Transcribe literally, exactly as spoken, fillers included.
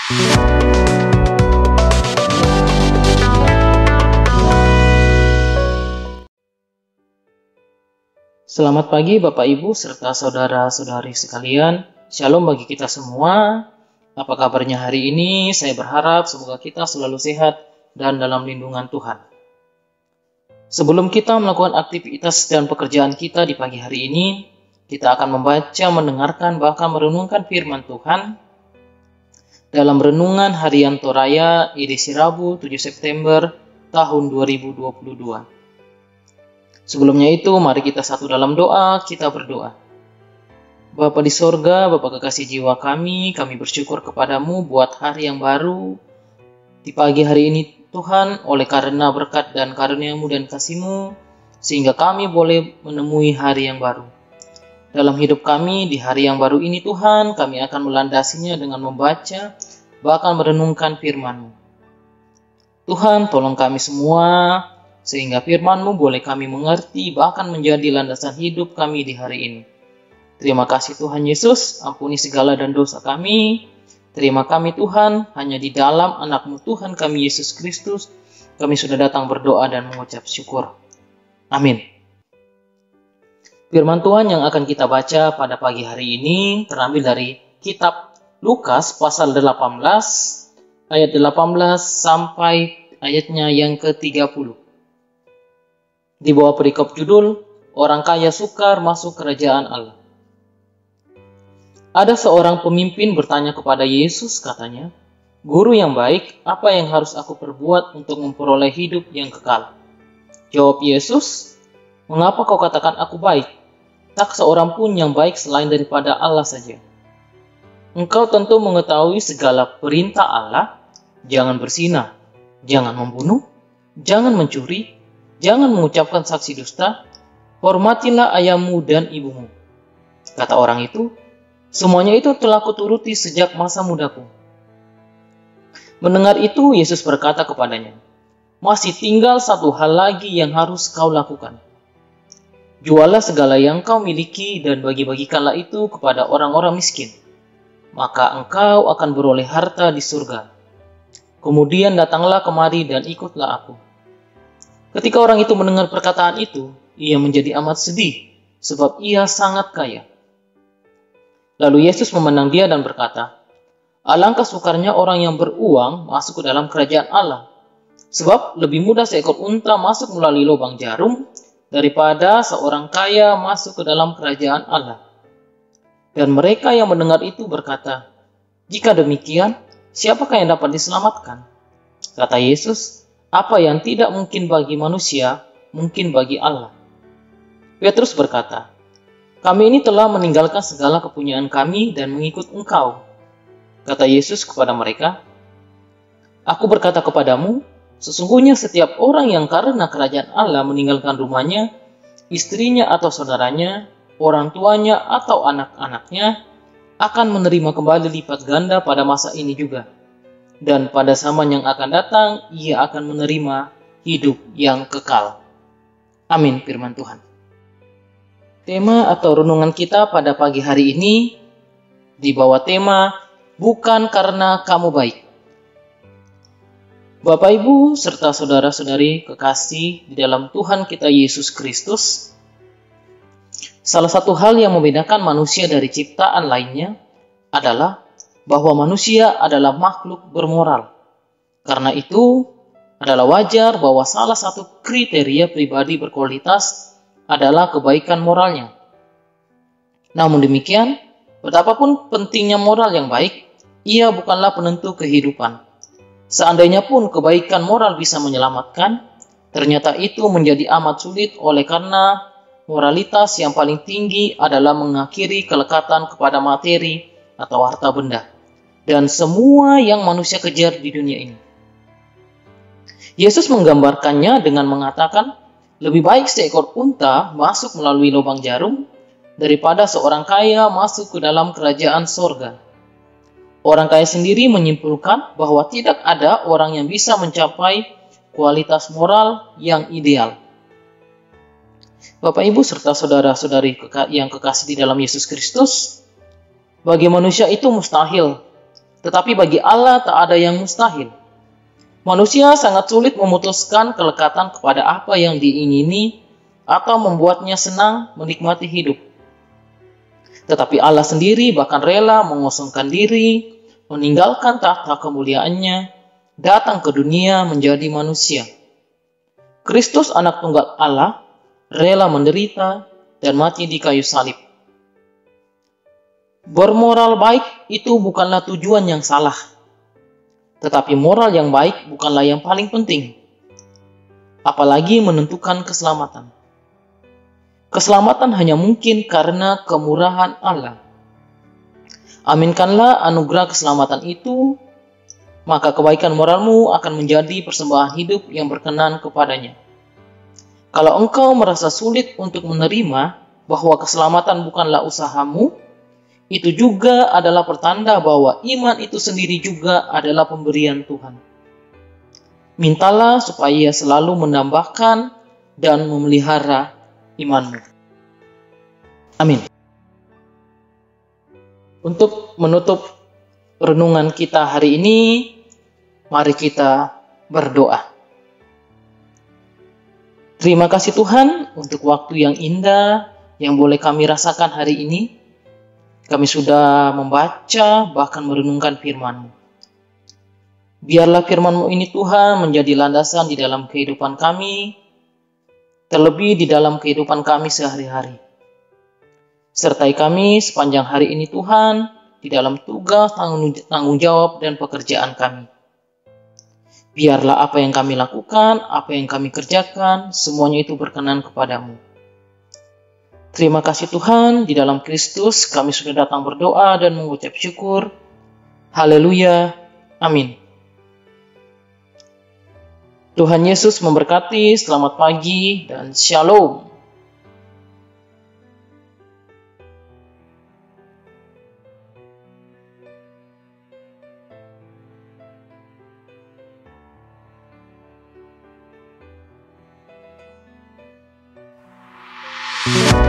Selamat pagi Bapak Ibu serta saudara-saudari sekalian. Shalom bagi kita semua. Apa kabarnya hari ini? Saya berharap semoga kita selalu sehat dan dalam lindungan Tuhan. Sebelum kita melakukan aktivitas dan pekerjaan kita di pagi hari ini, kita akan membaca, mendengarkan, bahkan merenungkan firman Tuhan dalam renungan harian Toraya edisi Rabu tujuh September tahun dua ribu dua puluh dua. Sebelumnya itu, mari kita satu dalam doa, kita berdoa. Bapa di sorga, Bapa kekasih jiwa kami, kami bersyukur kepadamu buat hari yang baru. Di pagi hari ini Tuhan, oleh karena berkat dan karunia-Mu dan kasih-Mu, sehingga kami boleh menemui hari yang baru. Dalam hidup kami, di hari yang baru ini Tuhan, kami akan melandasinya dengan membaca, bahkan merenungkan firman-Mu. Tuhan, tolong kami semua, sehingga firman-Mu boleh kami mengerti, bahkan menjadi landasan hidup kami di hari ini. Terima kasih Tuhan Yesus, ampuni segala dan dosa kami. Terima kami Tuhan, hanya di dalam anak-Mu Tuhan kami Yesus Kristus, kami sudah datang berdoa dan mengucap syukur. Amin. Firman Tuhan yang akan kita baca pada pagi hari ini terambil dari kitab Lukas pasal delapan belas, ayat delapan belas sampai ayatnya yang ke tiga puluh. Di bawah perikop judul, Orang Kaya Sukar Masuk Kerajaan Allah. Ada seorang pemimpin bertanya kepada Yesus, katanya, "Guru yang baik, apa yang harus aku perbuat untuk memperoleh hidup yang kekal?" Jawab Yesus, "Mengapa kau katakan aku baik? Tak seorang pun yang baik selain daripada Allah saja. Engkau tentu mengetahui segala perintah Allah, jangan berzinah, jangan membunuh, jangan mencuri, jangan mengucapkan saksi dusta, hormatilah ayahmu dan ibumu." Kata orang itu, "Semuanya itu telah kuturuti sejak masa mudaku." Mendengar itu, Yesus berkata kepadanya, "Masih tinggal satu hal lagi yang harus kau lakukan. Jualah segala yang kau miliki dan bagi-bagikanlah itu kepada orang-orang miskin. Maka engkau akan beroleh harta di surga. Kemudian datanglah kemari dan ikutlah aku." Ketika orang itu mendengar perkataan itu, ia menjadi amat sedih, sebab ia sangat kaya. Lalu Yesus memandang dia dan berkata, "Alangkah sukarnya orang yang beruang masuk ke dalam kerajaan Allah. Sebab lebih mudah seekor unta masuk melalui lubang jarum, daripada seorang kaya masuk ke dalam kerajaan Allah." Dan mereka yang mendengar itu berkata, "Jika demikian, siapakah yang dapat diselamatkan?" Kata Yesus, "Apa yang tidak mungkin bagi manusia, mungkin bagi Allah." Petrus berkata, "Kami ini telah meninggalkan segala kepunyaan kami dan mengikut Engkau." Kata Yesus kepada mereka, "Aku berkata kepadamu, sesungguhnya setiap orang yang karena kerajaan Allah meninggalkan rumahnya, istrinya atau saudaranya, orang tuanya atau anak-anaknya, akan menerima kembali lipat ganda pada masa ini juga. Dan pada zaman yang akan datang, ia akan menerima hidup yang kekal." Amin firman Tuhan. Tema atau renungan kita pada pagi hari ini di bawah tema, Bukan Karena Kamu Baik. Bapak Ibu serta saudara-saudari kekasih di dalam Tuhan kita Yesus Kristus, salah satu hal yang membedakan manusia dari ciptaan lainnya adalah bahwa manusia adalah makhluk bermoral. Karena itu, adalah wajar bahwa salah satu kriteria pribadi berkualitas adalah kebaikan moralnya. Namun demikian, betapapun pentingnya moral yang baik, ia bukanlah penentu kehidupan. Seandainya pun kebaikan moral bisa menyelamatkan, ternyata itu menjadi amat sulit oleh karena moralitas yang paling tinggi adalah mengakhiri kelekatan kepada materi atau harta benda, dan semua yang manusia kejar di dunia ini. Yesus menggambarkannya dengan mengatakan, lebih baik seekor unta masuk melalui lubang jarum daripada seorang kaya masuk ke dalam kerajaan sorga. Orang kaya sendiri menyimpulkan bahwa tidak ada orang yang bisa mencapai kualitas moral yang ideal. Bapak, Ibu, serta saudara-saudari yang kekasih di dalam Yesus Kristus, bagi manusia itu mustahil. Tetapi bagi Allah tak ada yang mustahil. Manusia sangat sulit memutuskan kelekatan kepada apa yang diingini atau membuatnya senang menikmati hidup. Tetapi Allah sendiri bahkan rela mengosongkan diri, meninggalkan tahta kemuliaannya, datang ke dunia menjadi manusia. Kristus anak tunggal Allah, rela menderita dan mati di kayu salib. Bermoral baik itu bukanlah tujuan yang salah, tetapi moral yang baik bukanlah yang paling penting, apalagi menentukan keselamatan. Keselamatan hanya mungkin karena kemurahan Allah. Aminkanlah anugerah keselamatan itu, maka kebaikan moralmu akan menjadi persembahan hidup yang berkenan kepadanya. Kalau engkau merasa sulit untuk menerima bahwa keselamatan bukanlah usahamu, itu juga adalah pertanda bahwa iman itu sendiri juga adalah pemberian Tuhan. Mintalah supaya Ia selalu menambahkan dan memelihara imanmu. Amin. Untuk menutup renungan kita hari ini, mari kita berdoa. Terima kasih Tuhan untuk waktu yang indah yang boleh kami rasakan hari ini. Kami sudah membaca, bahkan merenungkan firman-Mu. Biarlah firman-Mu ini Tuhan menjadi landasan di dalam kehidupan kami, terlebih di dalam kehidupan kami sehari-hari. Sertai kami sepanjang hari ini Tuhan, di dalam tugas, tanggung jawab, dan pekerjaan kami. Biarlah apa yang kami lakukan, apa yang kami kerjakan, semuanya itu berkenan kepadamu. Terima kasih Tuhan, di dalam Kristus kami sudah datang berdoa dan mengucap syukur. Haleluya. Amin. Tuhan Yesus memberkati, selamat pagi, dan shalom. Thank you.